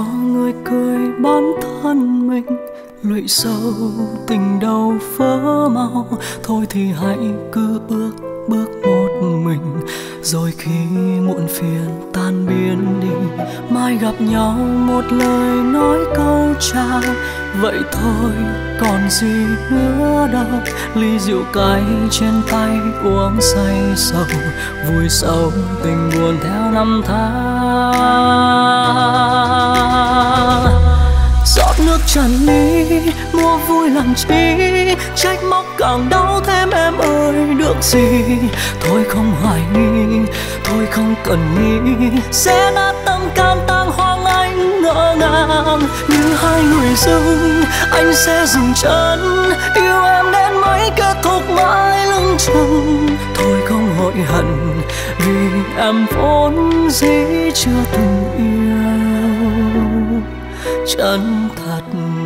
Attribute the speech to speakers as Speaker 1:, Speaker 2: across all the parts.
Speaker 1: người cười bản thân mình, lụy sâu tình đâu vỡ mau. Thôi thì hãy cứ bước bước một mình, rồi khi muộn phiền tan biến đi, mai gặp nhau một lời nói câu chào. Vậy thôi còn gì nữa đâu, ly rượu cay trên tay uống say sầu, vui sầu tình buồn theo năm tháng. Giọt nước tràn ly mua vui làm chi, trách móc càng đau thêm em ơi được gì. Thôi không hoài nghi, thôi không cần nghĩ, sẽ nát tâm can tang hoang anh ngỡ ngàng. Như hai người dưng anh sẽ dừng chân, yêu em đến mấy kết thúc mãi lưng chừng. Thôi không hối hận vì em vốn dĩ chưa từng yêu chân thật.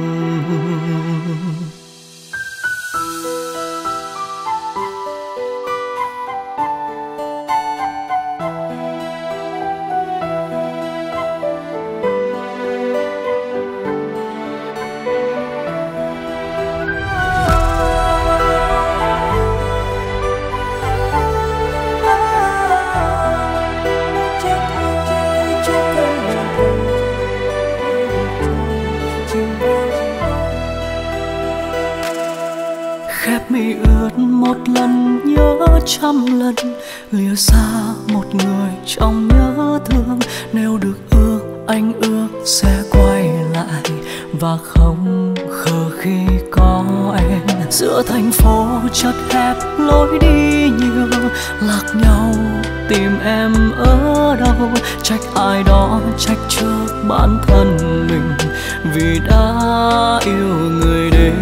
Speaker 1: Khép mi ướt một lần nhớ trăm lần, lìa xa một người trong nhớ thương. Nếu được ước anh ước sẽ quay lại, và không khờ khi có em. Giữa thành phố chật hẹp lối đi nhiều, lạc nhau tìm em ở đâu. Trách ai đó trách trước bản thân mình, vì đã yêu người đến.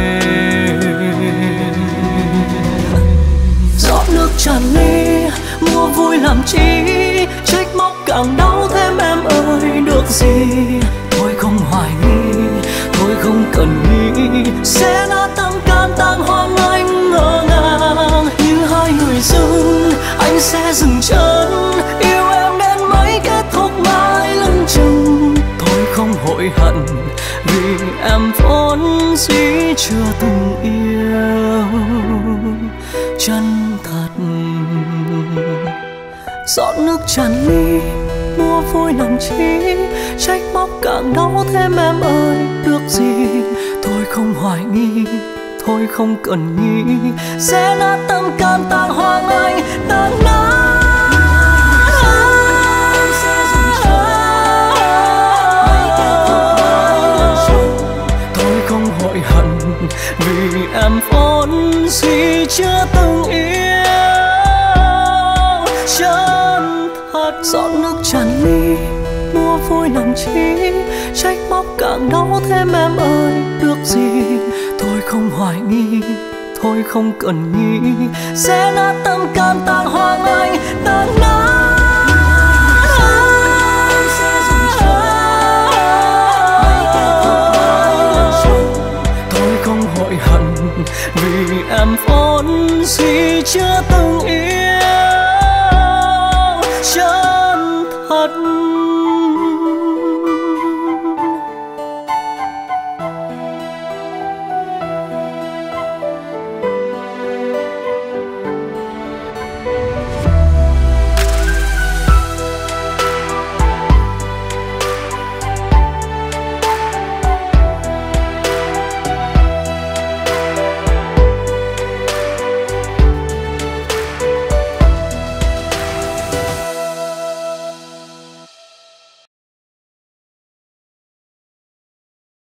Speaker 1: Giọt nước tràn ly mua vui làm chi, trách móc càng đau thêm em ơi được gì. Thôi không hoài nghi, thôi không cần nghĩ, sẽ nát tâm can tang hoang anh ngỡ ngàng. Như hai người dưng anh sẽ dừng chân, yêu em đến mấy kết thúc mãi lưng chừng. Thôi không hối hận vì em vốn dĩ chưa từng yêu chân thật. Giọt nước tràn ly mua vui làm chi, trách móc càng đau thêm em ơi được gì. Thôi không hoài nghi, thôi không cần nghĩ, sẽ nát tâm can tang hoang anh tan nát. Thôi không hối hận vì em vốn dĩ chưa từng yêu chân thật. Giọt nước tràn ly mua vui làm chi, trách móc càng đau thêm em ơi được gì. Thôi không hoài nghi, thôi không cần nghĩ, sẽ nát tâm can tang hoang anh tan nát. Thôi không hối hận vì em vốn dĩ chưa từng yêu chân thật.